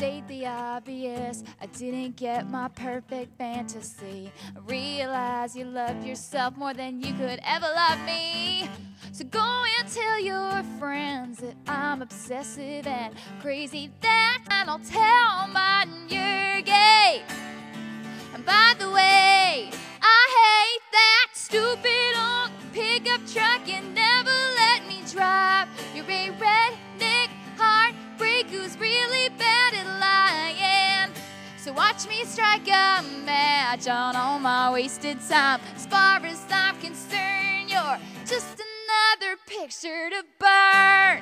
state the obvious, I didn't get my perfect fantasy. I realize you love yourself more than you could ever love me. So go and tell your friends that I'm obsessive and crazy, that and I'll tell Martin you're gay. And by the way, I hate that stupid old pickup truck and never let me drive. You're a redneck heartbreak who's really bad at lying. So watch me strike a match on all my wasted time. As far as I'm concerned, you're just another picture to burn.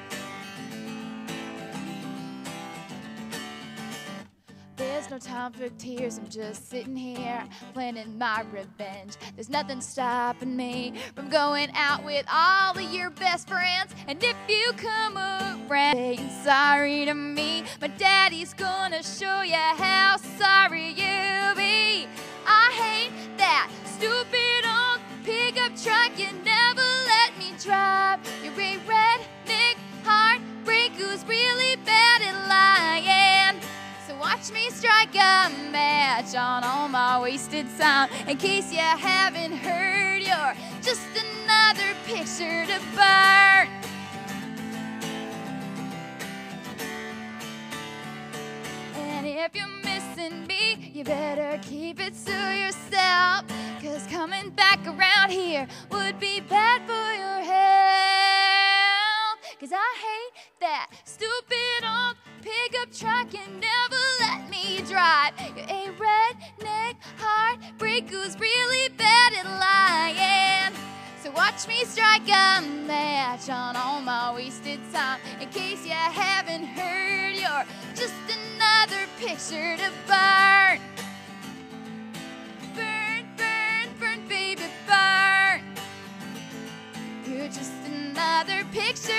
There's no time for tears, I'm just sitting here planning my revenge. There's nothing stopping me from going out with all of your best friends. And if you come around saying sorry to me, my daddy's gonna show you how sorry you'll be. I hate that stupid old pickup truck you never let me drive. You're a redneck heartbreak who's really bad at lying. So watch me strike a match on all my wasted time. In case you haven't heard, you're just another picture to burn. And if you're missing me, you better keep it to yourself, 'cause coming back around here would be bad for your health. 'Cause I hate that stupid old pickup truck and never let me drive. You're a redneck heartbreak who's really bad at lying. So watch me strike a match on all my wasted time. In case you haven't heard, you're just another picture to burn. Burn, burn, burn, baby, burn. You're just another picture